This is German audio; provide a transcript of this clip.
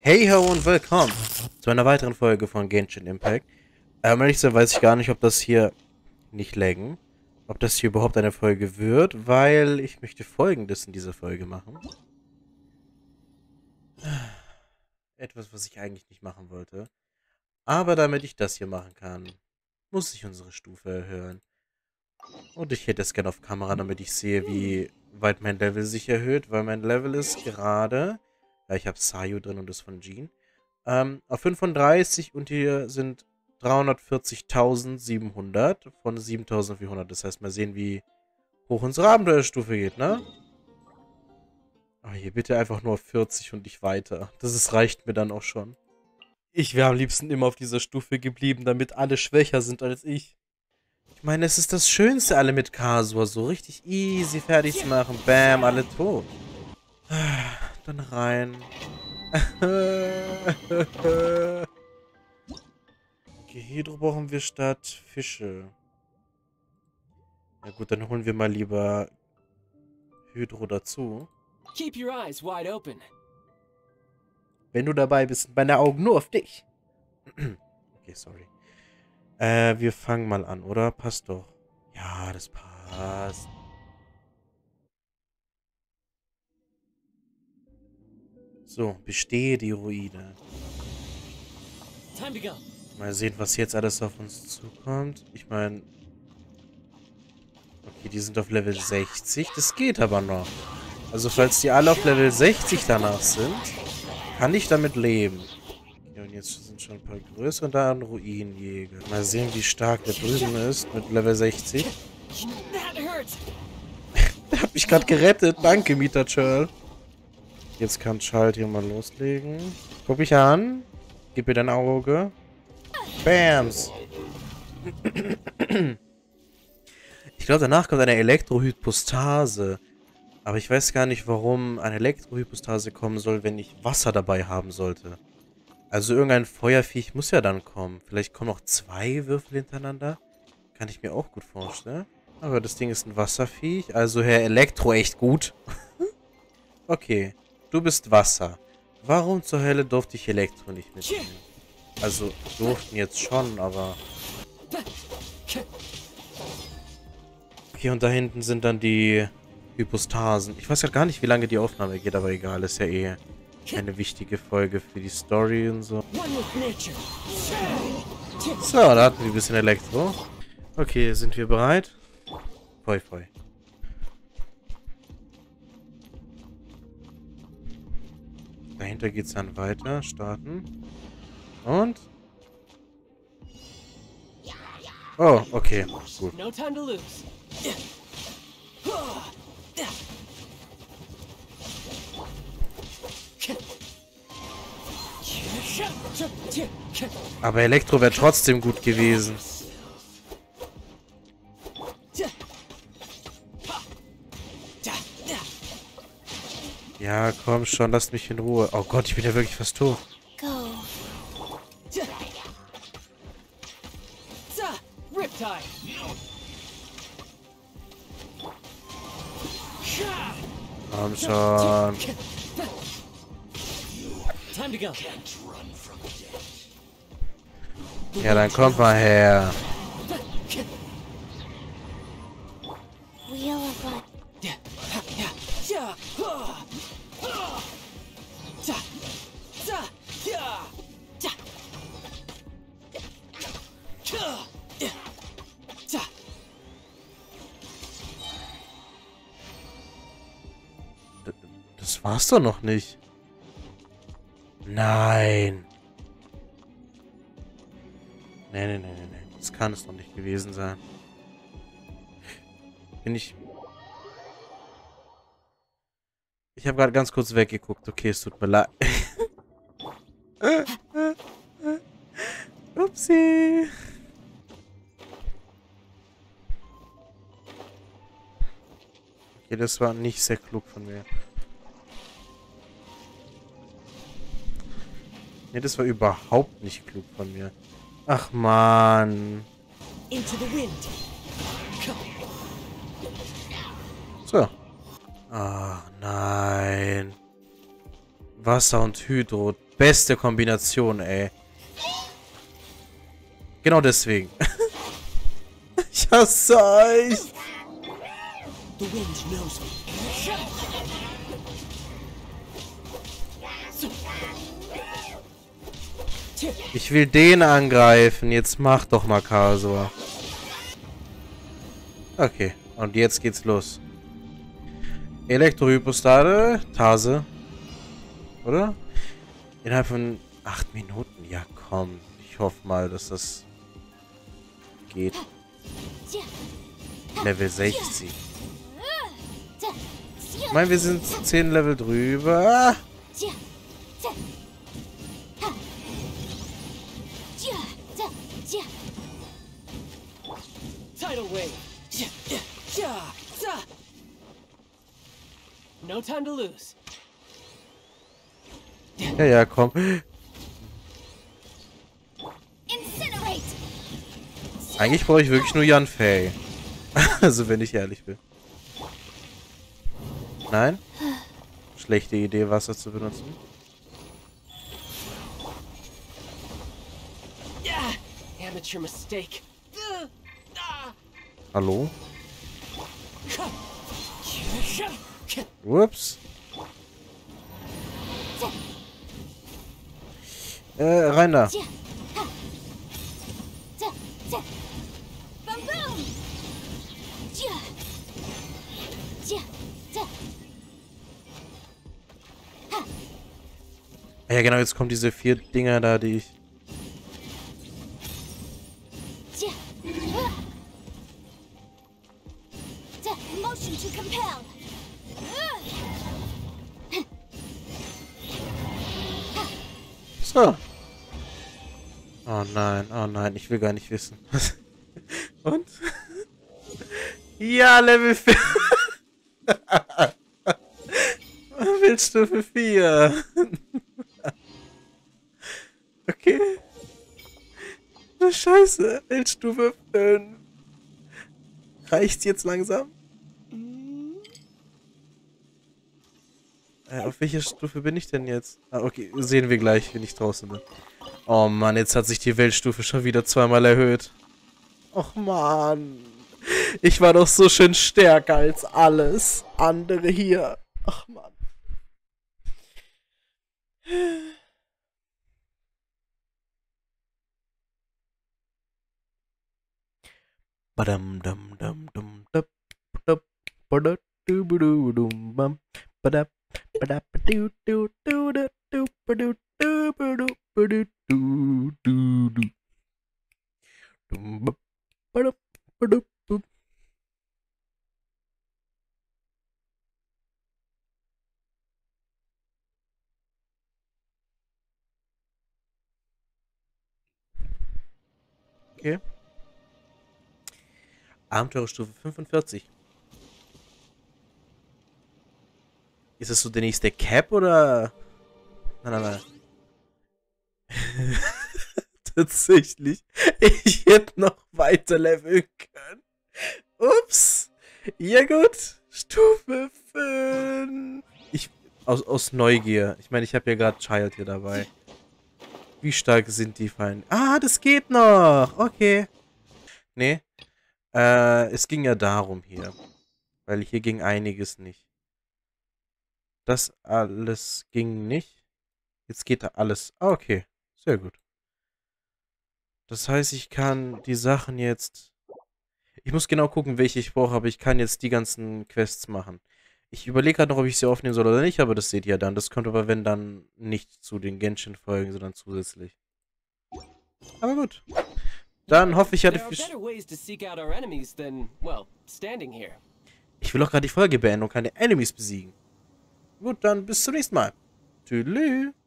Hey ho und willkommen zu einer weiteren Folge von Genshin Impact. Ehrlich gesagt weiß ich gar nicht, ob das hier nicht laggen, ob das hier überhaupt eine Folge wird, weil ich möchte Folgendes in dieser Folge machen. Etwas, was ich eigentlich nicht machen wollte. Aber damit ich das hier machen kann, muss ich unsere Stufe erhöhen. Und ich hätte es gerne auf Kamera, damit ich sehe, wie weit mein Level sich erhöht, weil mein Level ist gerade, ja, ich habe Sayu drin und das von Jean, auf 35 und hier sind 340.700 von 7.400. Das heißt, mal sehen, wie hoch unsere Abenteuerstufe geht, ne? Aber hier bitte einfach nur auf 40 und nicht weiter. Reicht mir dann auch schon. Ich wäre am liebsten immer auf dieser Stufe geblieben, damit alle schwächer sind als ich. Ich meine, es ist das Schönste, alle mit Kasua so richtig easy fertig zu machen. Bam, alle tot. Dann rein. Okay, Hydro brauchen wir statt Fische. Ja gut, dann holen wir mal lieber Hydro dazu. Keep your eyes wide open. Wenn du dabei bist, sind meine Augen nur auf dich. Okay, sorry. Wir fangen mal an, oder? Passt doch. Ja, das passt. So, bestehe die Ruine. Time to go. Mal sehen, was jetzt alles auf uns zukommt. Ich meine... Okay, die sind auf Level 60. Das geht aber noch. Also, falls die alle auf Level 60 danach sind, kann ich damit leben. Okay, und jetzt sind schon ein paar größere und da ein Ruinenjäger. Mal sehen, wie stark der drüben ist mit Level 60. Der hat mich gerade gerettet. Danke, Mieter Churl. Jetzt kann Child hier mal loslegen. Guck mich an. Gib mir dein Auge. Bams. Ich glaube, danach kommt eine Elektrohypostase. Aber ich weiß gar nicht, warum eine Elektrohypostase kommen soll, wenn ich Wasser dabei haben sollte. Also irgendein Feuerviech muss ja dann kommen. Vielleicht kommen noch 2 Würfel hintereinander. Kann ich mir auch gut vorstellen. Aber das Ding ist ein Wasserviech. Also Herr Elektro echt gut. Okay, du bist Wasser. Warum zur Hölle durfte ich Elektro nicht mitnehmen? Also, durften jetzt schon, aber... Okay, und da hinten sind dann die Hypostasen. Ich weiß ja gar nicht, wie lange die Aufnahme geht, aber egal, ist ja eh eine wichtige Folge für die Story und so. So, da hatten wir ein bisschen Elektro. Okay, sind wir bereit? Poi, poi. Dahinter geht's dann weiter. Starten. Und? Oh, okay. Gut. No time to lose. Aber Elektro wäre trotzdem gut gewesen. Ja, komm schon, lasst mich in Ruhe. Oh Gott, ich bin ja wirklich fast tot. Riptide. Komm schon. Time to go. Ja, dann kommt mal her. Das war's doch noch nicht. Nein. Nee. Das kann es doch nicht gewesen sein. Ich habe gerade ganz kurz weggeguckt. Okay, es tut mir leid. Upsi. Okay, das war nicht sehr klug von mir. Nee, das war überhaupt nicht klug von mir. Ach, Mann. So. Ah, nein. Wasser und Hydro. beste Kombination, ey. Genau deswegen. Ich hasse euch. The wind knows me. Ich will den angreifen. Jetzt mach doch mal Kasor. Okay, und jetzt geht's los. Elektrohypostase, Tase. Oder? Innerhalb von 8 Minuten. Ja, komm. Ich hoffe mal, dass das geht. Level 60. Ich meine, wir sind 10 Level drüber. Tidal wave. No time to lose. Ja, ja, komm. Incinerate. Eigentlich brauche ich wirklich nur Yan Fei. Also, wenn ich ehrlich bin. Nein? Schlechte Idee, Wasser zu benutzen. Amateur mistake. Hallo? Ups. Rein da. Bam boom. Ja, genau, jetzt kommen diese 4 Dinger da, die ich... Motion to compel. So. Oh nein, ich will gar nicht wissen. Und? Ja, Level 4. Wildstufe 4. Okay. Na scheiße, Wildstufe 5. Reicht's jetzt langsam? Auf welcher Stufe bin ich denn jetzt? Ah, okay, sehen wir gleich, wenn ich draußen bin. Oh Mann, jetzt hat sich die Weltstufe schon wieder zweimal erhöht. Och Mann. Ich war doch so schön stärker als alles andere hier. Ach Mann. Badam dam dam dum dum dum badam du du dum bam badam badam du du du du badam du du du du du du dum badam badam. Okay. Abenteurerstufe 45. Ist das so der nächste Cap oder? Nein. Tatsächlich. Ich hätte noch weiter leveln können. Ups. Ja gut. Stufe 5. Aus Neugier. Ich meine, ich habe ja gerade Child hier dabei. Wie stark sind die Feinde? Ah, das geht noch. Okay. Nee. Es ging ja darum hier. Weil hier ging einiges nicht. Das alles ging nicht. Jetzt geht da alles. Ah, okay. Sehr gut. Das heißt, ich kann die Sachen jetzt... Ich muss genau gucken, welche ich brauche, aber ich kann jetzt die ganzen Quests machen. Ich überlege gerade noch, ob ich sie aufnehmen soll oder nicht, aber das seht ihr ja dann. Das kommt aber, wenn dann, nicht zu den Genshin-Folgen, sondern zusätzlich. Aber gut. Dann hoffe ich, hatte... Ich will auch gerade die Folge beenden und keine Enemies besiegen. Gut, dann bis zum nächsten Mal. Tschüss.